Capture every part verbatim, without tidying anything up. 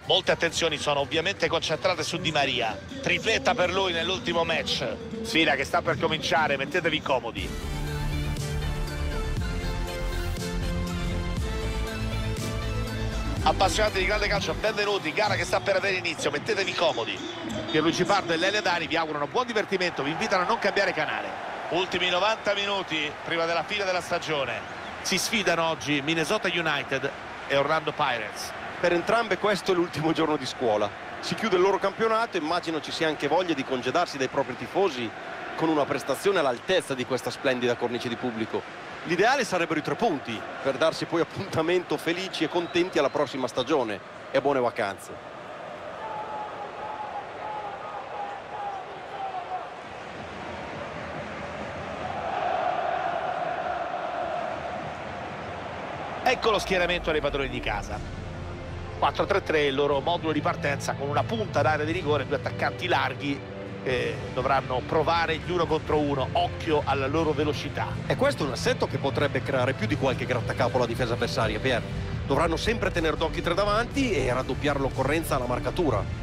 Molte attenzioni sono ovviamente concentrate su Di Maria. Tripletta per lui nell'ultimo match. Sfida che sta per cominciare, mettetevi comodi. Appassionati di grande calcio, benvenuti, gara che sta per avere inizio, mettetevi comodi. Pierluigi Pardo e Lele Dani vi augurano buon divertimento, vi invitano a non cambiare canale. Ultimi novanta minuti prima della fine della stagione. Si sfidano oggi Minnesota United e Orlando Pirates. Per entrambe questo è l'ultimo giorno di scuola. Si chiude il loro campionato, immagino ci sia anche voglia di congedarsi dai propri tifosi con una prestazione all'altezza di questa splendida cornice di pubblico. L'ideale sarebbero i tre punti, per darsi poi appuntamento felici e contenti alla prossima stagione e buone vacanze. Ecco lo schieramento dei padroni di casa. quattro tre tre il loro modulo di partenza con una punta d'area di rigore, due attaccanti larghi che dovranno provare gli uno contro uno. Occhio alla loro velocità. E questo è un assetto che potrebbe creare più di qualche grattacapo alla difesa avversaria, Pier. Dovranno sempre tenere d'occhio i tre davanti e raddoppiare l'occorrenza alla marcatura.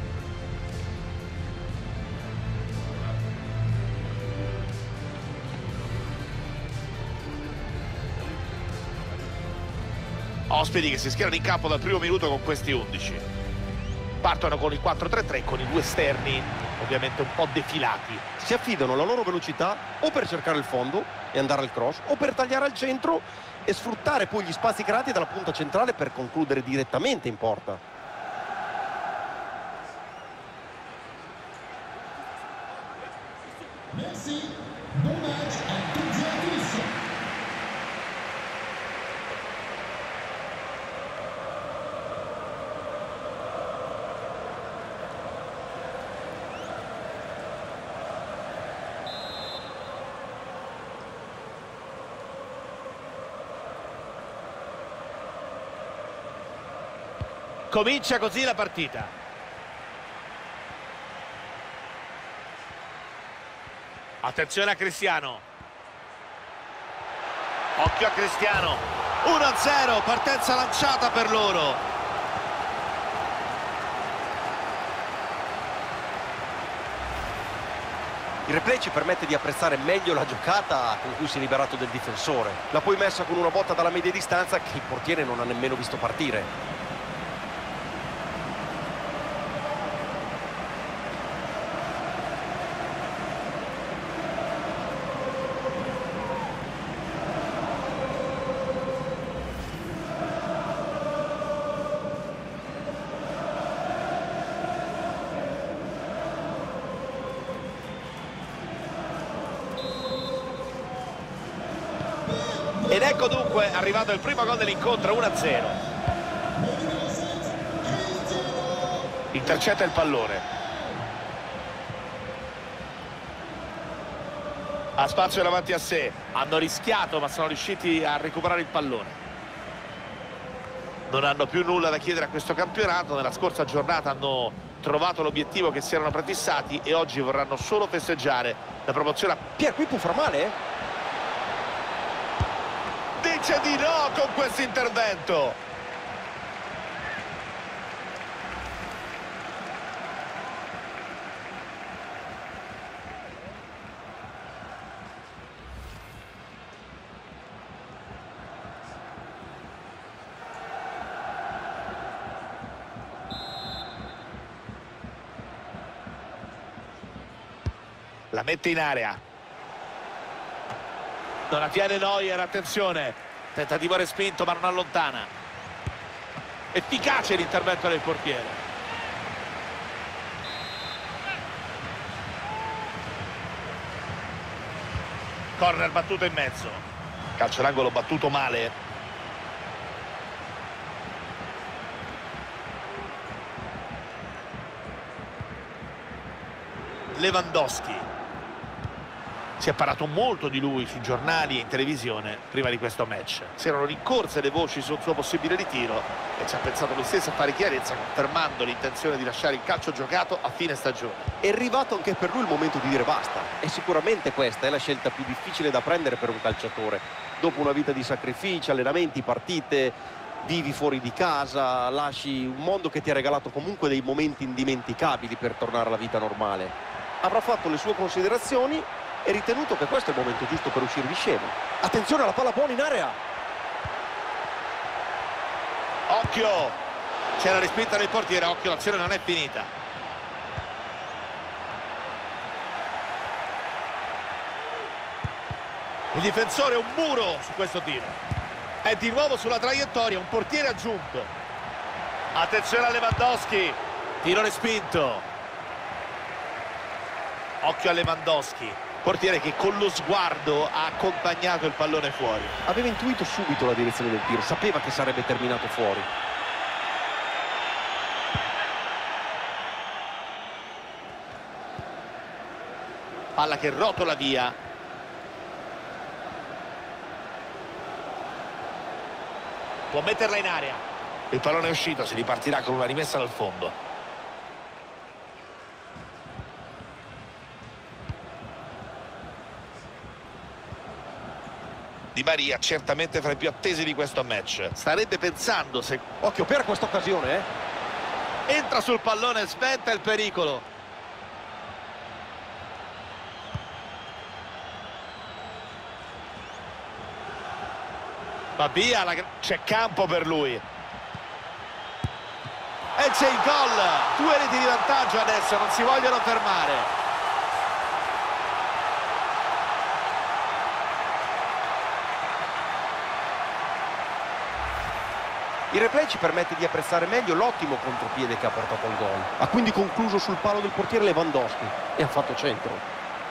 Ospiti che si schierano in campo dal primo minuto con questi undici. Partono con il quattro tre tre con i due esterni ovviamente un po' defilati. Si affidano alla loro velocità o per cercare il fondo e andare al cross o per tagliare al centro e sfruttare poi gli spazi creati dalla punta centrale per concludere direttamente in porta. Merci. Bon match à toutes et à tous. Comincia così la partita. Attenzione a Cristiano. Occhio a Cristiano. uno a zero, partenza lanciata per loro. Il replay ci permette di apprezzare meglio la giocata con cui si è liberato del difensore. L'ha poi messa con una botta dalla media distanza che il portiere non ha nemmeno visto partire. Ed ecco dunque arrivato il primo gol dell'incontro, uno a zero. Intercetta il pallone. Ha spazio davanti a sé. Hanno rischiato ma sono riusciti a recuperare il pallone. Non hanno più nulla da chiedere a questo campionato. Nella scorsa giornata hanno trovato l'obiettivo che si erano prefissati e oggi vorranno solo festeggiare la promozione a... Pier, qui può far male, eh? Dice di no con questo intervento. La mette in area. Non la tiene Neuer, attenzione. Tentativo respinto ma non allontana. Efficace l'intervento del portiere. Corner battuto in mezzo. Calcio d'angolo battuto male. Lewandowski. Si è parlato molto di lui sui giornali e in televisione prima di questo match. Si erano rincorse le voci sul suo possibile ritiro e ci ha pensato lui stesso a fare chiarezza, confermando l'intenzione di lasciare il calcio giocato a fine stagione. È arrivato anche per lui il momento di dire basta. E sicuramente questa è la scelta più difficile da prendere per un calciatore. Dopo una vita di sacrifici, allenamenti, partite, vivi fuori di casa, lasci un mondo che ti ha regalato comunque dei momenti indimenticabili per tornare alla vita normale. Avrà fatto le sue considerazioni e ritenuto che questo è il momento giusto per uscire di scena. Attenzione alla palla buona in area. Occhio, c'è la respinta del portiere, occhio, l'azione non è finita. Il difensore è un muro su questo tiro. È di nuovo sulla traiettoria, un portiere aggiunto. Attenzione a Lewandowski, tiro respinto. Occhio a Lewandowski, portiere che con lo sguardo ha accompagnato il pallone fuori. Aveva intuito subito la direzione del tiro, sapeva che sarebbe terminato fuori. Palla che rotola via. Può metterla in area. Il pallone è uscito, si ripartirà con una rimessa dal fondo. Di Maria certamente fra i più attesi di questo match. Starebbe pensando se... Occhio per questa occasione, eh. Entra sul pallone, sventa il pericolo. Va via, la... c'è campo per lui. E c'è il gol. Due reti di vantaggio adesso, non si vogliono fermare. Il replay ci permette di apprezzare meglio l'ottimo contropiede che ha portato al gol. Ha quindi concluso sul palo del portiere Lewandowski e ha fatto centro.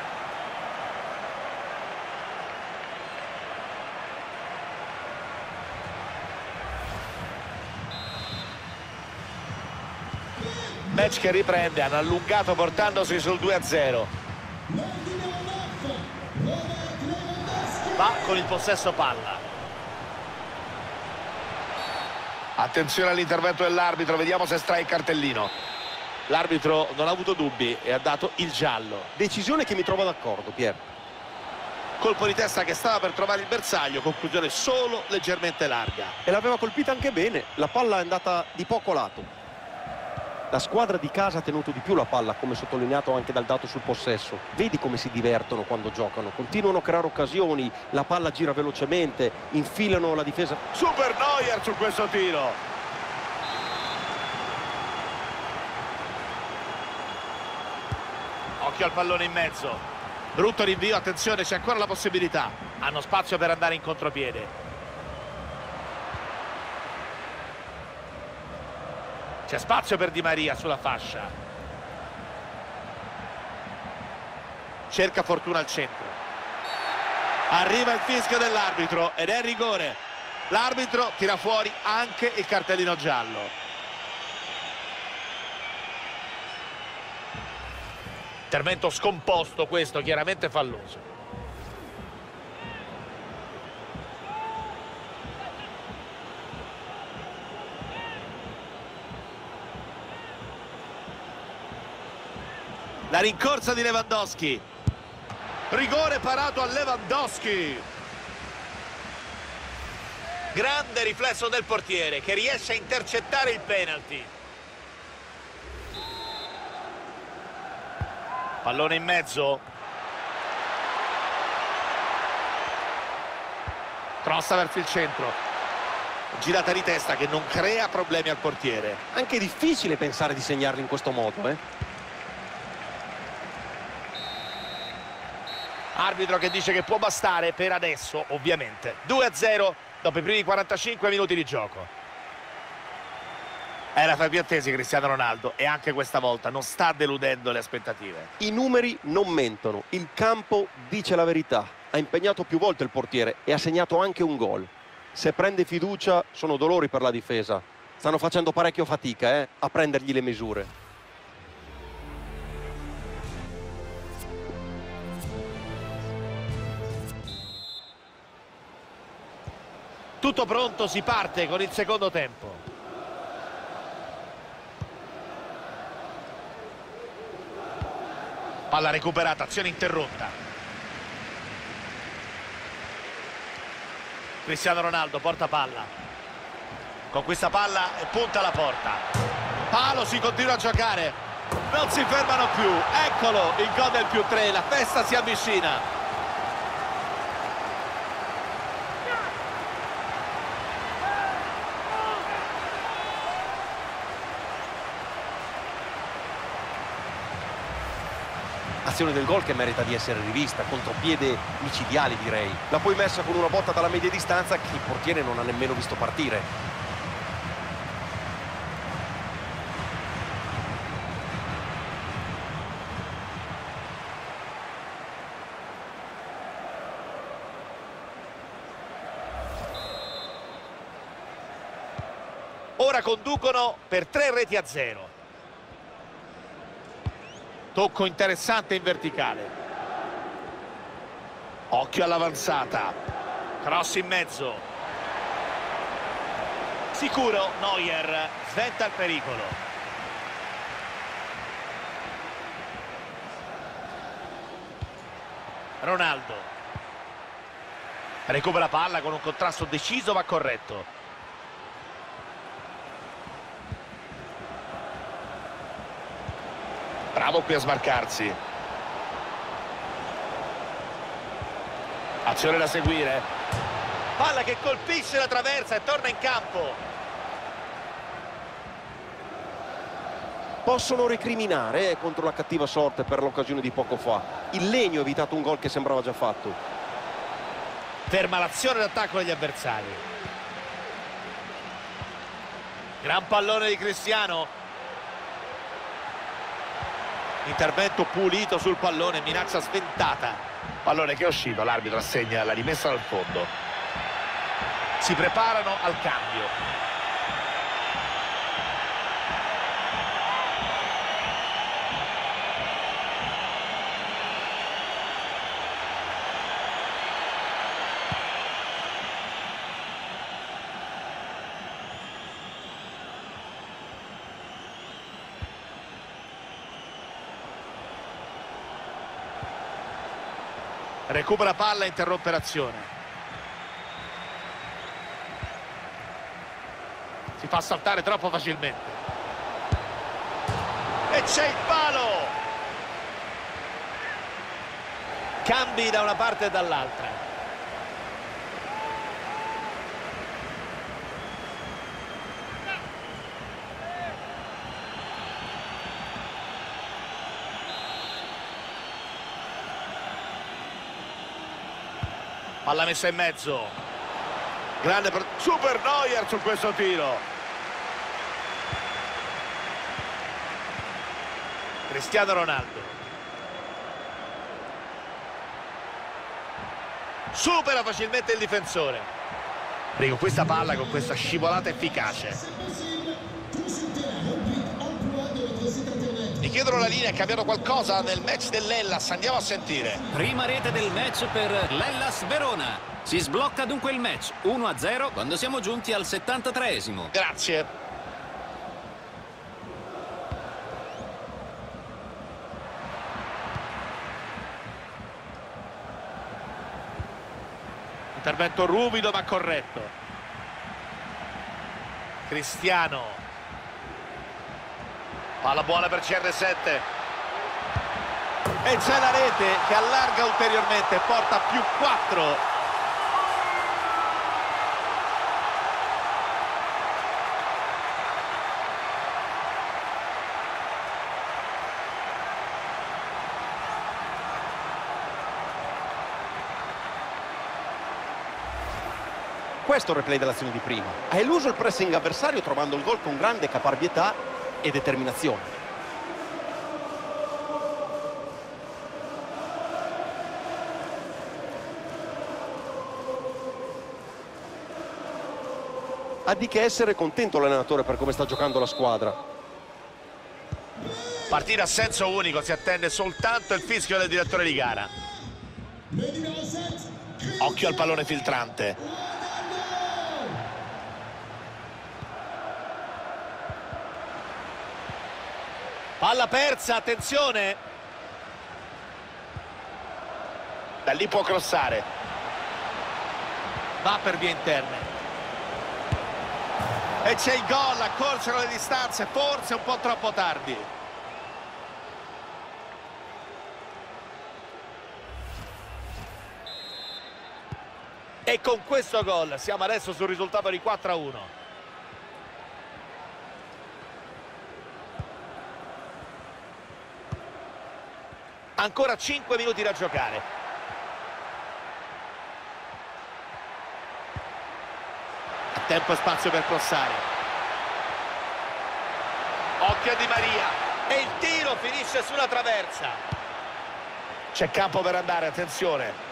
Match che riprende, hanno allungato portandosi sul due a zero. Va con il possesso palla. Attenzione all'intervento dell'arbitro, vediamo se estrae il cartellino. L'arbitro non ha avuto dubbi e ha dato il giallo. Decisione che mi trova d'accordo, Pier. Colpo di testa che stava per trovare il bersaglio, conclusione solo leggermente larga. E l'aveva colpita anche bene, la palla è andata di poco lato. La squadra di casa ha tenuto di più la palla, come sottolineato anche dal dato sul possesso. Vedi come si divertono quando giocano, continuano a creare occasioni, la palla gira velocemente, infilano la difesa. Super Neuer su questo tiro. Occhio al pallone in mezzo. Brutto rinvio, attenzione, c'è ancora la possibilità. Hanno spazio per andare in contropiede. C'è spazio per Di Maria sulla fascia. Cerca fortuna al centro. Arriva il fischio dell'arbitro ed è rigore. L'arbitro tira fuori anche il cartellino giallo. Intervento scomposto questo, chiaramente falloso. La rincorsa di Lewandowski. Rigore parato a Lewandowski. Grande riflesso del portiere che riesce a intercettare il penalty. Pallone in mezzo. Crossa verso il centro. Girata di testa che non crea problemi al portiere. Anche difficile pensare di segnarli in questo modo, eh. Arbitro che dice che può bastare per adesso, ovviamente. due a zero dopo i primi quarantacinque minuti di gioco. Era fra i più attesi Cristiano Ronaldo e anche questa volta non sta deludendo le aspettative. I numeri non mentono, il campo dice la verità. Ha impegnato più volte il portiere e ha segnato anche un gol. Se prende fiducia sono dolori per la difesa. Stanno facendo parecchio fatica eh, a prendergli le misure. Tutto pronto, si parte con il secondo tempo. Palla recuperata, azione interrotta. Cristiano Ronaldo porta palla. Con questa palla punta alla porta. Palo, si continua a giocare. Non si fermano più. Eccolo il gol del più tre. La festa si avvicina. Azione del gol che merita di essere rivista, contropiede micidiale direi. La poi messa con una botta dalla media distanza che il portiere non ha nemmeno visto partire. Ora conducono per tre reti a zero. Tocco interessante in verticale. Occhio all'avanzata. Cross in mezzo. Sicuro Neuer sventa il pericolo. Ronaldo. Recupera palla con un contrasto deciso ma corretto. Bravo qui a smarcarsi. Azione da seguire. Palla che colpisce la traversa e torna in campo. Possono recriminare eh, contro la cattiva sorte per l'occasione di poco fa. Il Legno ha evitato un gol che sembrava già fatto. Ferma l'azione d'attacco degli avversari. Gran pallone di Cristiano. Intervento pulito sul pallone, minaccia sventata. Pallone che è uscito, l'arbitro assegna la rimessa dal fondo. Si preparano al cambio. Recupera palla e interrompe l'azione. Si fa saltare troppo facilmente. E c'è il palo! Cambi da una parte e dall'altra. Palla messa in mezzo. Grande per... Super Neuer su questo tiro. Cristiano Ronaldo. Supera facilmente il difensore. Prego questa palla con questa scivolata efficace. Mi chiedono la linea, è cambiato qualcosa nel match dell'Hellas, andiamo a sentire. Prima rete del match per l'Hellas Verona. Si sblocca dunque il match uno a zero quando siamo giunti al settantatreesimo. Grazie. Intervento ruvido ma corretto. Cristiano. Palla buona per C R sette. E c'è la rete che allarga ulteriormente, porta più quattro. Questo è il replay dell'azione di prima. Ha eluso il pressing avversario trovando il gol con grande caparbietà e determinazione. Ha di che essere contento l'allenatore per come sta giocando la squadra. Partita a senso unico, si attende soltanto il fischio del direttore di gara. Occhio al pallone filtrante. Palla persa, attenzione. Da lì può crossare. Va per vie interne. E c'è il gol, accorciano le distanze, forse un po' troppo tardi. E con questo gol siamo adesso sul risultato di quattro a uno. Ancora cinque minuti da giocare. A tempo e spazio per crossare. Occhio a Di Maria. E il tiro finisce sulla traversa. C'è campo per andare, attenzione.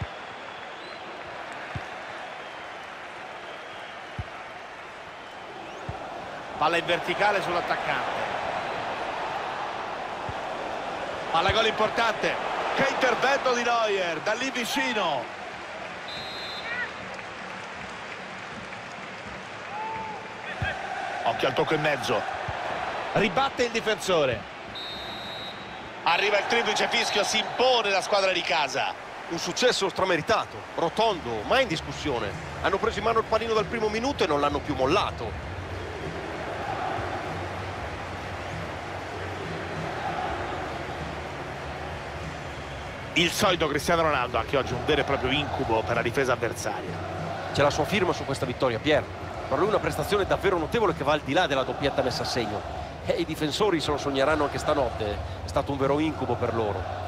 Palla in verticale sull'attaccante. Palla gol importante. Che intervento di Neuer, da lì vicino. Occhio al tocco in mezzo. Ribatte il difensore. Arriva il triplice fischio, si impone la squadra di casa. Un successo strameritato, rotondo, mai in discussione. Hanno preso in mano il pallino dal primo minuto e non l'hanno più mollato. Il solito Cristiano Ronaldo, anche oggi un vero e proprio incubo per la difesa avversaria. C'è la sua firma su questa vittoria, Pier. Per lui una prestazione davvero notevole che va al di là della doppietta messa a segno. E i difensori se lo sogneranno anche stanotte. È stato un vero incubo per loro.